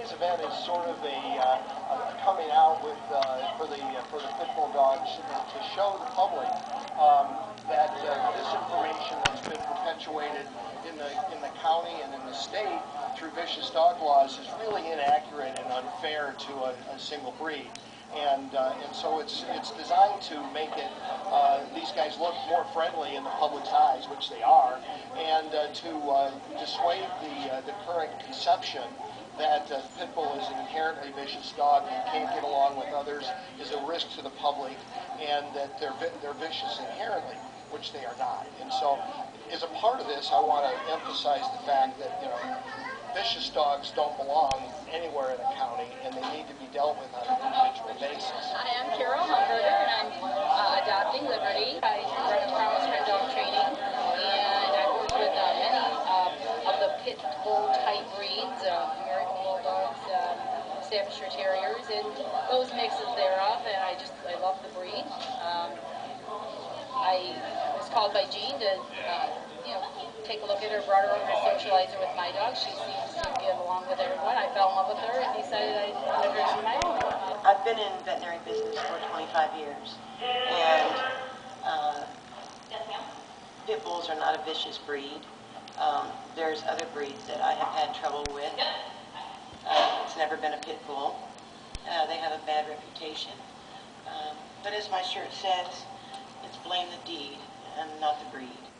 tonight's event is sort of a coming out with for the pit bull dogs to show the public that this information that's been perpetuated in the county and in the state through vicious dog laws is really inaccurate and unfair to a single breed. And so it's designed to make it these guys look more friendly in the public's eyes, which they are, and to dissuade the current conception that pit bull is an inherently vicious dog and can't get along with others, is a risk to the public, and that they're vicious inherently, which they are not. And so, as a part of this, I want to emphasize the fact that vicious dogs don't belong anywhere in the county, and they need to be dealt with on an individual basis. Hi, I'm Carol Humberger, and I'm adopting Liberty. I run a Promise Friend Dog Training, and I work with many of the pit bull type breeds, American Bulldogs, Staffordshire Terriers, and those mixes thereof, and I love the breed. I was called by Jean to take a look at her, brought her over to socialize her with my dog. She seems to get along with everyone. I fell in love with her and decided I wanted her as my own. I've been in veterinary business for 25 years, and pit bulls are not a vicious breed. There's other breeds that I have had trouble with. It's never been a pit bull. They have a bad reputation. But as my shirt says, it's blame the deed and not the breed.